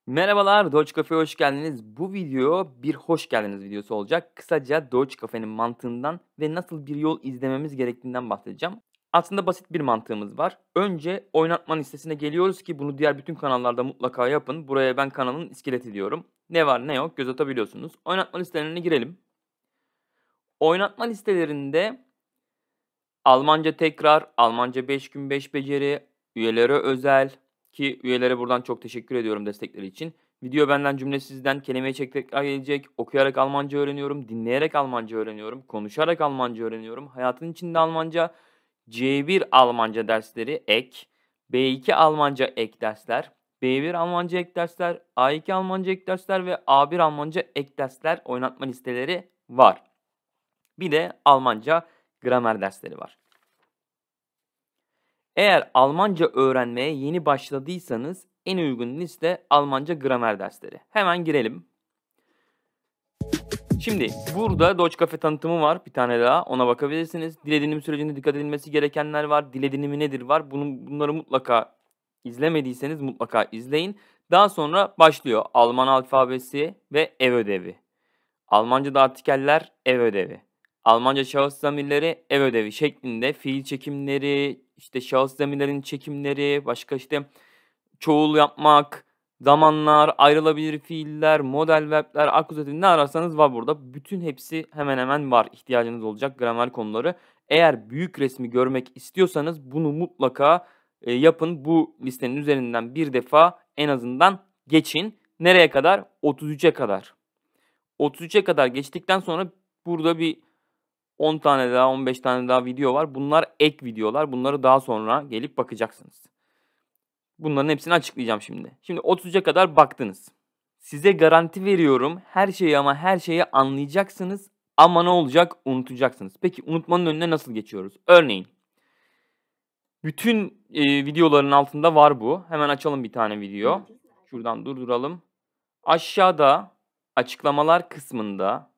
Merhabalar, Deutsche Cafe'ye hoş geldiniz. Bu video bir hoş geldiniz videosu olacak. Kısaca Deutsche Cafe'nin mantığından ve nasıl bir yol izlememiz gerektiğinden bahsedeceğim. Aslında basit bir mantığımız var. Önce oynatma listesine geliyoruz ki bunu diğer bütün kanallarda mutlaka yapın. Buraya ben kanalın iskeleti diyorum. Ne var ne yok göz atabiliyorsunuz. Oynatma listelerine girelim. Oynatma listelerinde Almanca tekrar, Almanca 5 gün 5 beceri, üyelere özel ki üyelere buradan çok teşekkür ediyorum destekleri için. Video benden cümle sizden kelime çek tekrar gelecek. Okuyarak Almanca öğreniyorum, dinleyerek Almanca öğreniyorum, konuşarak Almanca öğreniyorum. Hayatın içinde Almanca, C1 Almanca dersleri ek, B2 Almanca ek dersler, B1 Almanca ek dersler, A2 Almanca ek dersler ve A1 Almanca ek dersler oynatma listeleri var. Bir de Almanca gramer dersleri var. Eğer Almanca öğrenmeye yeni başladıysanız en uygun liste Almanca gramer dersleri. Hemen girelim. Şimdi burada Deutsche Cafe tanıtımı var. Bir tane daha ona bakabilirsiniz. Dil edinim sürecinde dikkat edilmesi gerekenler var. Dil edinimi nedir var. Bunları mutlaka izlemediyseniz mutlaka izleyin. Daha sonra başlıyor Alman alfabesi ve ev ödevi. Almanca'da artikeller ev ödevi. Almanca şahıs zamirleri ev ödevi şeklinde fiil çekimleri, işte şahıs zamirlerin çekimleri, başka işte çoğul yapmak, zamanlar, ayrılabilir fiiller, model verbler, akuzatif ne ararsanız var burada. Bütün hepsi hemen hemen var. İhtiyacınız olacak gramer konuları. Eğer büyük resmi görmek istiyorsanız bunu mutlaka yapın. Bu listenin üzerinden bir defa en azından geçin. Nereye kadar? 33'e kadar. 33'e kadar geçtikten sonra burada bir 10 tane daha, 15 tane daha video var. Bunlar ek videolar. Bunları daha sonra gelip bakacaksınız. Bunların hepsini açıklayacağım şimdi. Şimdi 33'e kadar baktınız. Size garanti veriyorum her şeyi ama her şeyi anlayacaksınız. Ama ne olacak? Unutacaksınız. Peki unutmanın önüne nasıl geçiyoruz? Örneğin bütün videoların altında var bu. Hemen açalım bir tane video. Şuradan durduralım. Aşağıda açıklamalar kısmında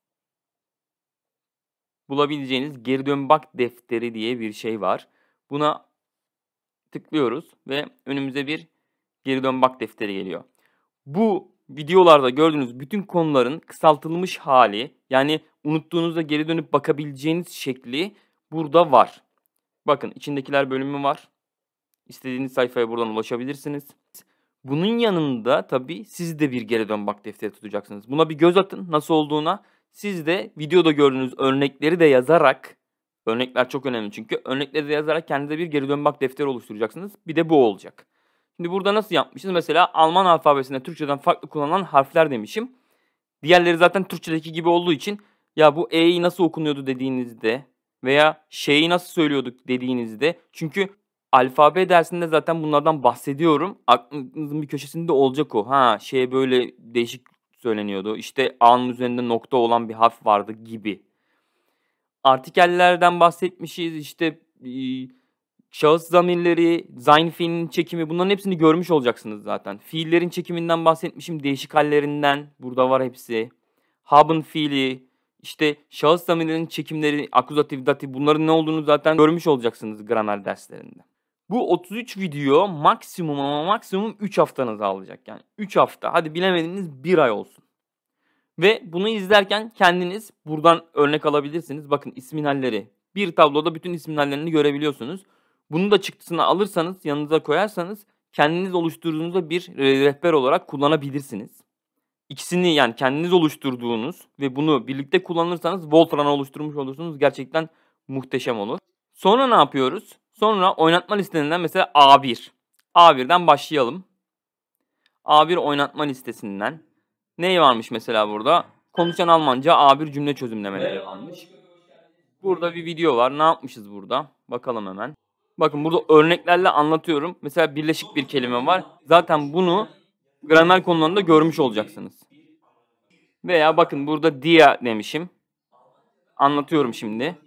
bulabileceğiniz geri dön bak defteri diye bir şey var. Buna tıklıyoruz ve önümüze bir geri dön bak defteri geliyor. Bu videolarda gördüğünüz bütün konuların kısaltılmış hali, yani unuttuğunuzda geri dönüp bakabileceğiniz şekli burada var. Bakın içindekiler bölümü var. İstediğiniz sayfaya buradan ulaşabilirsiniz. Bunun yanında tabii siz de bir geri dön bak defteri tutacaksınız. Buna bir göz atın nasıl olduğuna. Siz de videoda gördüğünüz örnekleri de yazarak, örnekler çok önemli çünkü, örnekleri de yazarak kendinize bir geri dön bak defteri oluşturacaksınız. Bir de bu olacak. Şimdi burada nasıl yapmışız? Mesela Alman alfabesinde Türkçeden farklı kullanılan harfler demişim. Diğerleri zaten Türkçedeki gibi olduğu için ya bu E'yi nasıl okunuyordu dediğinizde veya şeyi nasıl söylüyorduk dediğinizde, çünkü alfabe dersinde zaten bunlardan bahsediyorum. Aklınızın bir köşesinde olacak o. Ha şey böyle değişik söyleniyordu. İşte A'nın üzerinde nokta olan bir harf vardı gibi. Artikellerden bahsetmişiz. İşte şahıs zamirleri, sein fiilinin çekimi, bunların hepsini görmüş olacaksınız zaten. Fiillerin çekiminden bahsetmişim. Değişik hallerinden burada var hepsi. Haben fiili, işte şahıs zamirlerinin çekimleri, akuzatif, datif, bunların ne olduğunu zaten görmüş olacaksınız gramer derslerinde. Bu 33 video maksimum ama maksimum 3 haftanızı alacak. Yani 3 hafta. Hadi bilemediniz 1 ay olsun. Ve bunu izlerken kendiniz buradan örnek alabilirsiniz. Bakın ismin halleri. Bir tabloda bütün ismin hallerini görebiliyorsunuz. Bunu da çıktısını alırsanız, yanınıza koyarsanız kendiniz oluşturduğunuzda bir rehber olarak kullanabilirsiniz. İkisini, yani kendiniz oluşturduğunuz ve bunu birlikte kullanırsanız Voltran'ı oluşturmuş olursunuz. Gerçekten muhteşem olur. Sonra ne yapıyoruz? Sonra oynatma listelerinden mesela A1. A1'den başlayalım. A1 oynatma listesinden. Ne varmış mesela burada? Konuşan Almanca A1 cümle çözümlemeleri varmış. Burada bir video var. Ne yapmışız burada? Bakalım hemen. Bakın burada örneklerle anlatıyorum. Mesela birleşik bir kelime var. Zaten bunu gramer konularında görmüş olacaksınız. Veya bakın burada dia demişim. Anlatıyorum şimdi.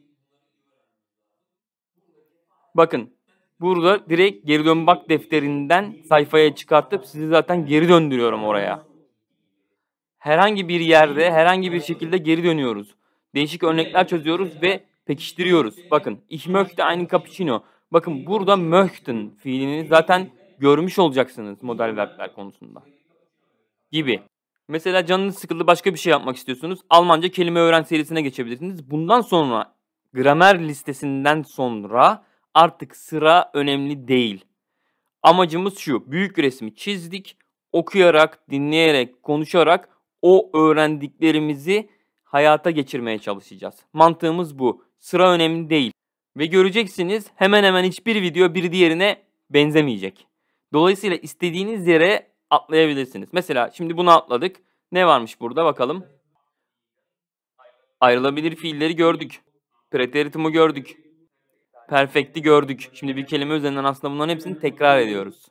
Bakın burada direkt geri dön bak defterinden sayfaya çıkartıp sizi zaten geri döndürüyorum oraya. Herhangi bir yerde, herhangi bir şekilde geri dönüyoruz. Değişik örnekler çözüyoruz ve pekiştiriyoruz. Bakın, ich möchte einen cappuccino. Bakın burada möchten fiilini zaten görmüş olacaksınız model verbler konusunda. gibi. Mesela canınız sıkıldı, başka bir şey yapmak istiyorsunuz. Almanca kelime öğren serisine geçebilirsiniz. Bundan sonra gramer listesinden sonra artık sıra önemli değil. Amacımız şu: büyük resmi çizdik. Okuyarak, dinleyerek, konuşarak o öğrendiklerimizi hayata geçirmeye çalışacağız. Mantığımız bu. Sıra önemli değil. Ve göreceksiniz hemen hemen hiçbir video bir diğerine benzemeyecek. Dolayısıyla istediğiniz yere atlayabilirsiniz. Mesela şimdi bunu atladık. Ne varmış burada bakalım. Ayrılabilir fiilleri gördük. Preteritumu gördük. Perfect'i gördük. Şimdi bir kelime üzerinden aslında bunların hepsini tekrar ediyoruz.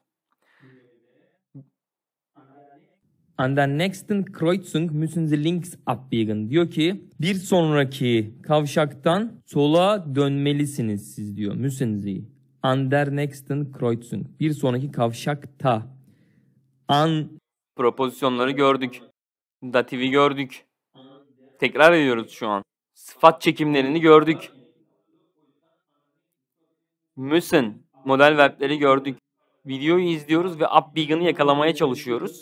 An der nächsten Kreuzung müssen Sie links abbiegen. Diyor ki bir sonraki kavşaktan sola dönmelisiniz siz diyor. Müssen Sie. An der nächsten Kreuzung. Bir sonraki kavşakta. An propozisyonları gördük. Dativi gördük. Tekrar ediyoruz şu an. Sıfat çekimlerini gördük. Müssen model verbleri gördük. Videoyu izliyoruz ve abbiegen'ı yakalamaya çalışıyoruz.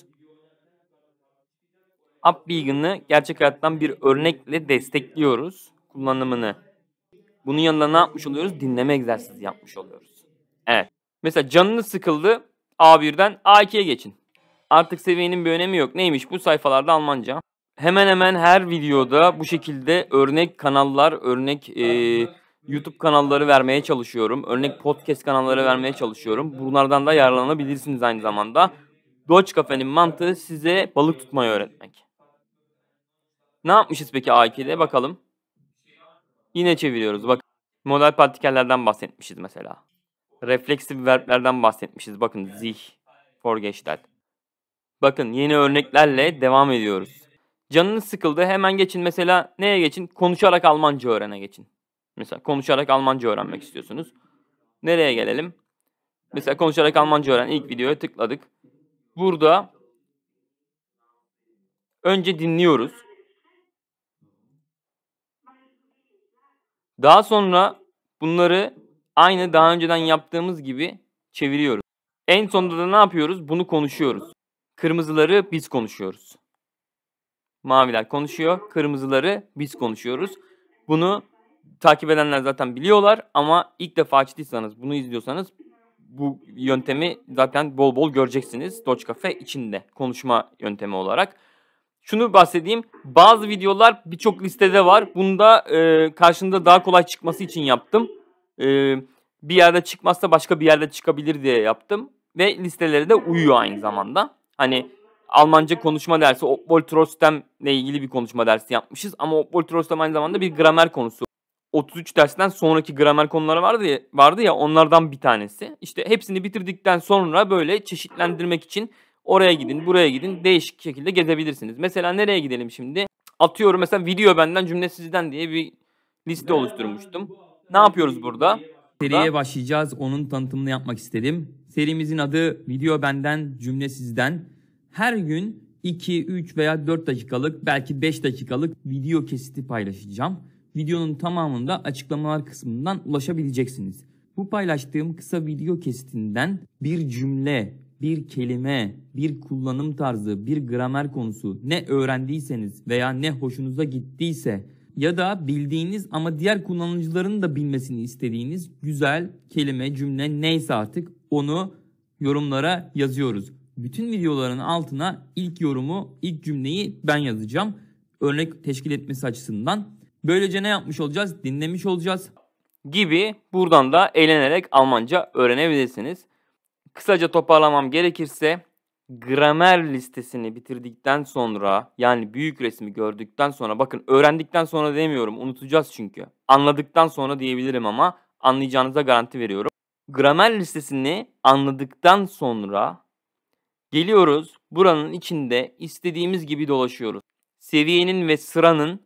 Abbiegen'ı gerçek hayattan bir örnekle destekliyoruz kullanımını. Bunun yanında ne yapmış oluyoruz? Dinleme egzersizi yapmış oluyoruz. Evet. Mesela canınız sıkıldı. A1'den A2'ye geçin. Artık seviyenin bir önemi yok. Neymiş bu sayfalarda Almanca? Hemen hemen her videoda bu şekilde örnek kanallar, örnek YouTube kanalları vermeye çalışıyorum. Örnek podcast kanalları vermeye çalışıyorum. Bunlardan da yararlanabilirsiniz aynı zamanda. Deutsch Cafe'nin mantığı size balık tutmayı öğretmek. Ne yapmışız peki A2'de? Bakalım. Yine çeviriyoruz. Bak, modal partikellerden bahsetmişiz mesela. Refleksif verblerden bahsetmişiz. Bakın sich, vorgestellt. Bakın yeni örneklerle devam ediyoruz. Canınız sıkıldı, hemen geçin mesela neye geçin? Konuşarak Almanca öğrene geçin. Mesela konuşarak Almanca öğrenmek istiyorsunuz. Nereye gelelim? Mesela konuşarak Almanca öğren ilk videoya tıkladık. Burada önce dinliyoruz. Daha sonra bunları aynı daha önceden yaptığımız gibi çeviriyoruz. En sonunda da ne yapıyoruz? Bunu konuşuyoruz. Kırmızıları biz konuşuyoruz. Maviler konuşuyor, kırmızıları biz konuşuyoruz. Bunu takip edenler zaten biliyorlar ama ilk defa açtıysanız, bunu izliyorsanız bu yöntemi zaten bol bol göreceksiniz Deutsch Cafe içinde konuşma yöntemi olarak. Şunu bahsedeyim. Bazı videolar birçok listede var. Bunu da karşında daha kolay çıkması için yaptım. Bir yerde çıkmazsa başka bir yerde çıkabilir diye yaptım. Ve listeleri de uyuyor aynı zamanda. Hani Almanca konuşma dersi, Opvoltrostem ile ilgili bir konuşma dersi yapmışız. Ama Opvoltrostem aynı zamanda bir gramer konusu. 33 dersten sonraki gramer konuları vardı ya onlardan bir tanesi. İşte hepsini bitirdikten sonra böyle çeşitlendirmek için oraya gidin, buraya gidin, değişik şekilde gezebilirsiniz. Mesela nereye gidelim şimdi? Atıyorum mesela video benden cümle sizden diye bir liste oluşturmuştum. Ne yapıyoruz burada? Seriye başlayacağız. Onun tanıtımını yapmak istedim. Serimizin adı Video Benden Cümle Sizden. Her gün 2, 3 veya 4 dakikalık belki 5 dakikalık video kesiti paylaşacağım. Videonun tamamında açıklamalar kısmından ulaşabileceksiniz. Bu paylaştığım kısa video kesitinden bir cümle, bir kelime, bir kullanım tarzı, bir gramer konusu ne öğrendiyseniz veya ne hoşunuza gittiyse ya da bildiğiniz ama diğer kullanıcıların da bilmesini istediğiniz güzel kelime, cümle neyse artık onu yorumlara yazıyoruz. Bütün videoların altına ilk yorumu, ilk cümleyi ben yazacağım. Örnek teşkil etmesi açısından. Böylece ne yapmış olacağız? Dinlemiş olacağız. Gibi buradan da eğlenerek Almanca öğrenebilirsiniz. Kısaca toparlamam gerekirse gramer listesini bitirdikten sonra yani büyük resmi gördükten sonra bakın öğrendikten sonra demiyorum unutacağız çünkü. Anladıktan sonra diyebilirim ama anlayacağınıza garanti veriyorum. Gramer listesini anladıktan sonra geliyoruz buranın içinde istediğimiz gibi dolaşıyoruz. Seviyenin ve sıranın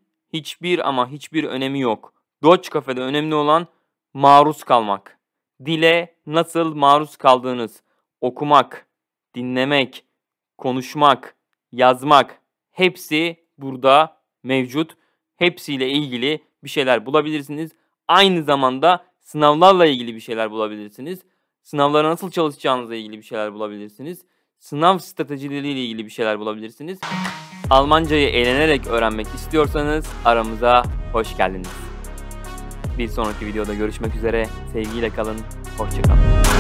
hiçbir önemi yok. Deutsch Cafe'de önemli olan maruz kalmak. Dile nasıl maruz kaldığınız, okumak, dinlemek, konuşmak, yazmak hepsi burada mevcut. Hepsiyle ilgili bir şeyler bulabilirsiniz. Aynı zamanda sınavlarla ilgili bir şeyler bulabilirsiniz. Sınavlara nasıl çalışacağınızla ilgili bir şeyler bulabilirsiniz. sınav stratejileriyle ilgili bir şeyler bulabilirsiniz. Almancayı eğlenerek öğrenmek istiyorsanız aramıza hoş geldiniz. Bir sonraki videoda görüşmek üzere. Sevgiyle kalın. Hoşça kalın.